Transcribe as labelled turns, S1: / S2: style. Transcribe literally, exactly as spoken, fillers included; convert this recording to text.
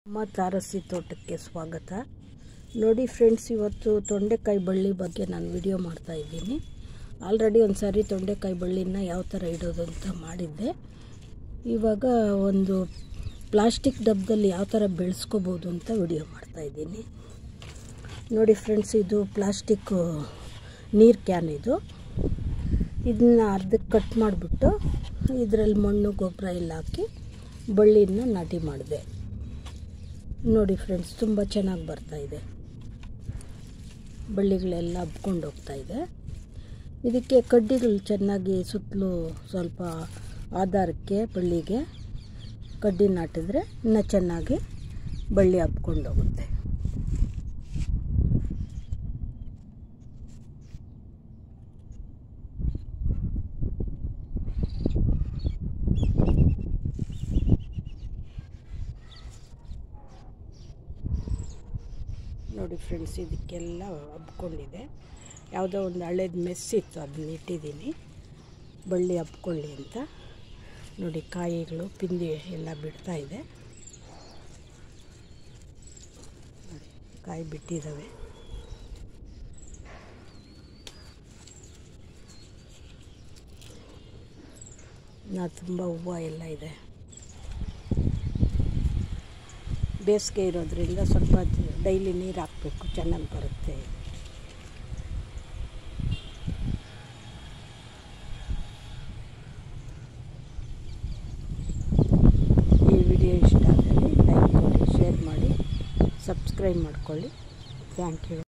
S1: ಅಮ್ಮ ತಾರಸಿ ತೋಟಕ್ಕೆ ಸ್ವಾಗತ. ನೋಡಿ ಫ್ರೆಂಡ್ಸ್, ಇವತ್ತು ತೊಂಡೆಕಾಯಿ ಬಳ್ಳಿ ಬಗ್ಗೆ ನಾನು ವಿಡಿಯೋ ಮಾಡ್ತಾ ಇದ್ದೀನಿ. ಆಲ್ರೆಡಿ ಒಂದು ಸಾರಿ ತೊಂಡೆಕಾಯಿ ಬಳ್ಳಿನ ಯಾವ ಥರ ಇಡೋದು ಅಂತ ಮಾಡಿದ್ದೆ. ಇವಾಗ ಒಂದು ಪ್ಲಾಸ್ಟಿಕ್ ಡಬ್ಬದಲ್ಲಿ ಯಾವ ಥರ ಬೆಳೆಸ್ಕೋಬೋದು ಅಂತ ವಿಡಿಯೋ ಮಾಡ್ತಾ ಇದ್ದೀನಿ. ನೋಡಿ ಫ್ರೆಂಡ್ಸ್, ಇದು ಪ್ಲಾಸ್ಟಿಕ್ ನೀರು ಕ್ಯಾನ್. ಇದು ಇದನ್ನ ಅರ್ಧಕ್ಕೆ ಕಟ್ ಮಾಡಿಬಿಟ್ಟು ಇದರಲ್ಲಿ ಮಣ್ಣು ಗೊಬ್ಬರ ಎಲ್ಲ ಹಾಕಿ ಬಳ್ಳಿನ ನಾಟಿ ಮಾಡಿದೆ. ನೋಡಿ ಫ್ರೆಂಡ್ಸ್, ತುಂಬ ಚೆನ್ನಾಗಿ ಬರ್ತಾಯಿದೆ. ಬಳ್ಳಿಗಳೆಲ್ಲ ಹಬ್ಕೊಂಡು ಹೋಗ್ತಾ ಇದೆ. ಇದಕ್ಕೆ ಕಡ್ಡಿಗಳು ಚೆನ್ನಾಗಿ ಸುತ್ತಲೂ ಸ್ವಲ್ಪ ಆಧಾರಕ್ಕೆ ಬಳ್ಳಿಗೆ ಕಡ್ಡಿ ನಾಟಿದ್ರೆ ಇನ್ನೂ ಚೆನ್ನಾಗಿ ಬಳ್ಳಿ ಹಬ್ಕೊಂಡು ಹೋಗುತ್ತೆ. ನೋಡಿ ಫ್ರೆಂಡ್ಸ್, ಇದಕ್ಕೆಲ್ಲ ಹಬ್ಕೊಂಡಿದೆ. ಯಾವುದೋ ಒಂದು ಹಳೇದು ಮೆಸ್ಸಿತ್ತು, ಅದನ್ನ ಇಟ್ಟಿದ್ದೀನಿ ಬಳ್ಳಿ ಹಬ್ಕೊಳ್ಳಿ ಅಂತ. ನೋಡಿ, ಕಾಯಿಗಳು ಪಿಂದಿ ಎಲ್ಲ ಬಿಡ್ತಾ ಇದೆ. ನೋಡಿ, ಕಾಯಿ ಬಿಟ್ಟಿದ್ದಾವೆ. ನಾ ತುಂಬ ಹೂವು ಎಲ್ಲ ಇದೆ. ಬೇಸಿಗೆ ಇರೋದ್ರಿಂದ ಸ್ವಲ್ಪ ಡೈಲಿ ನೀರು ಹಾಕಬೇಕು, ಚೆನ್ನಾಗಿ ಬರುತ್ತೆ. ಈ ವಿಡಿಯೋ ಇಷ್ಟ ಆದರೆ ಲೈಕ್ ಕೊಡಿ, ಶೇರ್ ಮಾಡಿ, ಸಬ್ಸ್ಕ್ರೈಬ್ ಮಾಡ್ಕೊಳ್ಳಿ. Thank you.